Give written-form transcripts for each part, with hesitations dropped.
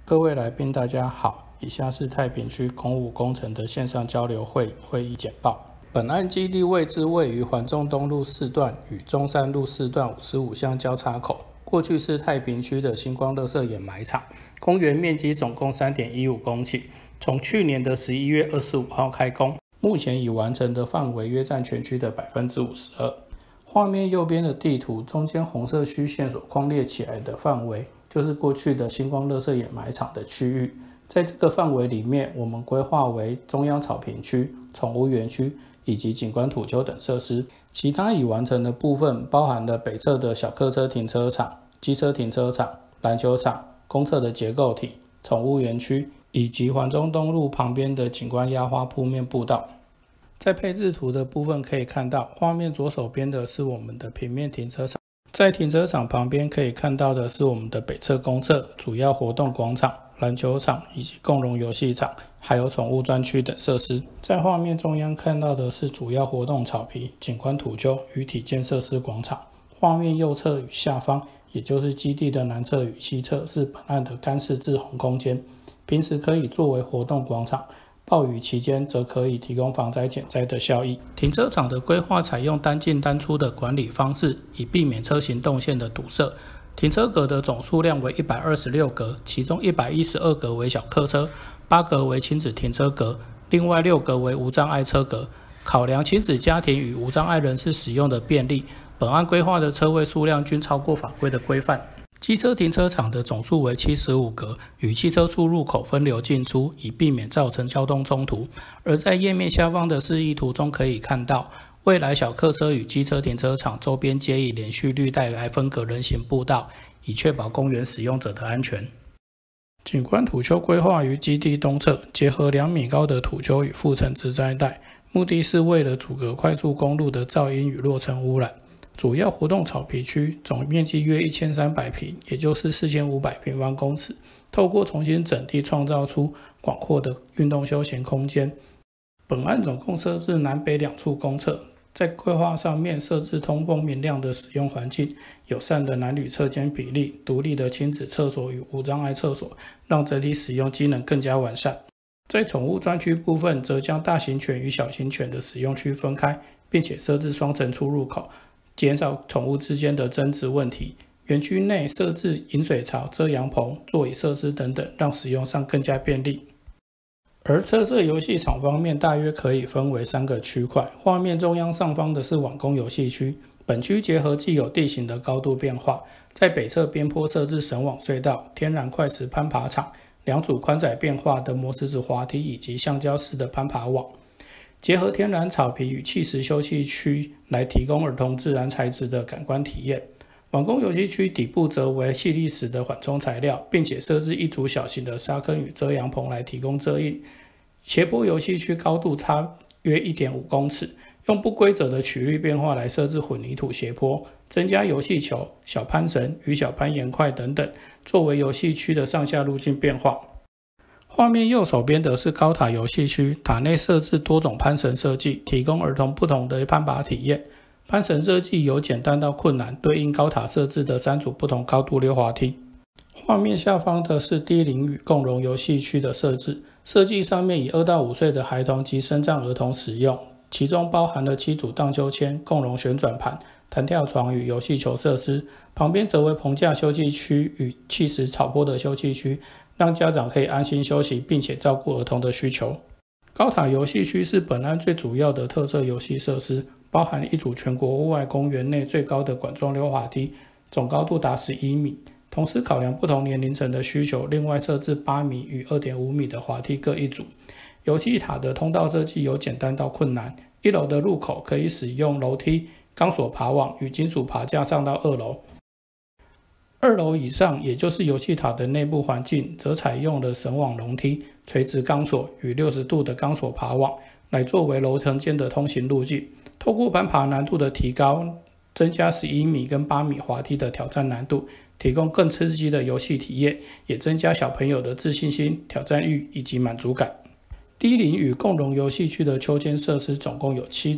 各位来宾，大家好。以下是太平区空务工程的线上交流会议简报。本案基地位置位于环中东路4段与中山路4段55巷交叉口。过去是太平区的星光垃圾掩埋场，公园面积总共 3.15 公顷，从去年的11月25号开工，目前已完成的范围约占全区的 52%。画面右边的地图，中间红色虚线所框列起来的范围，就是过去的星光垃圾掩埋场的区域。在这个范围里面，我们规划为中央草坪区、宠物园区以及景观土丘等设施。其他已完成的部分，包含了北侧的小客车停车场、机车停车场、篮球场、公厕的结构体、宠物园区，以及环中东路旁边的景观压花铺面步道。在配置图的部分可以看到，画面左手边的是我们的平面停车场，在停车场旁边可以看到的是我们的北侧公厕、主要活动广场、篮球场以及共融游戏场，还有宠物专区等设施。在画面中央看到的是主要活动草皮、景观土丘与体健设施广场。画面右侧与下方，也就是基地的南侧与西侧，是本案的干式滞洪空间，平时可以作为活动广场，暴雨期间则可以提供防灾减灾的效益。停车场的规划采用单进单出的管理方式，以避免车行动线的堵塞。停车格的总数量为126格，其中112格为小客车，8格为亲子停车格，另外6格为无障碍车格。考量亲子家庭与无障碍人士使用的便利，本案规划的车位数量均超过法规的规范。机车停车场的总数为75格，与汽车出入口分流进出，以避免造成交通冲突。而在页面下方的示意图中可以看到，未来小客车与机车停车场周边皆以连续绿带来分隔人行步道，以确保公园使用者的安全。景观土丘规划于基地东侧，结合2米高的土丘与覆层植栽带，目的是为了阻隔快速公路的噪音与落尘污染。主要活动草皮区总面积约1300平，也就是4500平方公尺。透过重新整地，创造出广阔的运动休闲空间。本案总共设置南北2处公厕，在规划上面设置通风明亮的使用环境，友善的男女厕间比例，独立的亲子厕所与无障碍厕所，让整体使用机能更加完善。在宠物专区部分，则将大型犬与小型犬的使用区分开，并且设置双层出入口，减少宠物之间的争执问题。园区内设置饮水槽、遮阳棚、座椅设施等等，让使用上更加便利。而特色游戏场方面，大约可以分为3个区块。画面中央上方的是网工游戏区，本区结合既有地形的高度变化，在北侧边坡设置绳网隧道、天然快石攀爬场、2组宽窄变化的磨石子滑梯以及橡胶式的攀爬网。结合天然草皮与砌石休憩区来提供儿童自然材质的感官体验。网工游戏区底部则为细砾石的缓冲材料，并且设置1组小型的沙坑与遮阳棚来提供遮荫。斜坡游戏区高度差约 1.5 公尺，用不规则的曲率变化来设置混凝土斜坡，增加游戏球、小攀绳与小攀岩块等等，作为游戏区的上下路径变化。画面右手边的是高塔游戏区，塔内设置多种攀绳设计，提供儿童不同的攀爬体验。攀绳设计由简单到困难，对应高塔设置的3组不同高度溜滑梯。画面下方的是低龄与共融游戏区的设置，设计上面以2到5岁的孩童及身障儿童使用，其中包含了7组荡秋千、共融旋转盘、弹跳床与游戏球设施。旁边则为棚架休憩区与砌石草坡的休憩区，让家长可以安心休息，并且照顾儿童的需求。高塔游戏区是本案最主要的特色游戏设施，包含1组全国户外公园内最高的管状溜滑梯，总高度达11米。同时考量不同年龄层的需求，另外设置8米与 2.5 米的滑梯各1组。游戏塔的通道设计由简单到困难，1楼的入口可以使用楼梯、钢索爬网与金属爬架上到2楼。2楼以上，也就是游戏塔的内部环境，则采用了绳网楼梯、垂直钢索与60度的钢索爬网，来作为楼层间的通行路径。透过攀爬难度的提高，增加11米跟8米滑梯的挑战难度，提供更刺激的游戏体验，也增加小朋友的自信心、挑战欲以及满足感。低龄与共融游戏区的秋千设施总共有7组，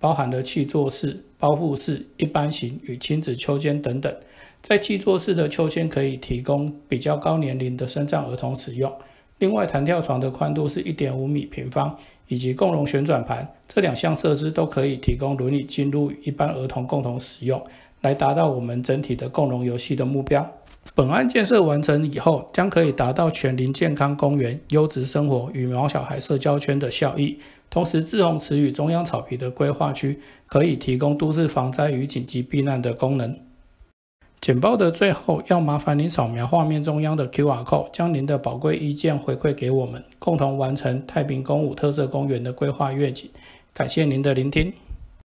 包含了气座式、包覆式、一般型与亲子秋千等等。在气座式的秋千可以提供比较高年龄的身障儿童使用。另外，弹跳床的宽度是 1.5 米平方，以及共融旋转盘，这2项设施都可以提供轮椅进入一般儿童共同使用，来达到我们整体的共融游戏的目标。本案建设完成以后，将可以达到全龄健康公园、优质生活与毛小孩社交圈的效益。同时，志宏池与中央草皮的规划区可以提供都市防灾与紧急避难的功能。简报的最后，要麻烦您扫描画面中央的 QR Code， 将您的宝贵意见回馈给我们，共同完成太平公五特色公园的规划愿景。感谢您的聆听。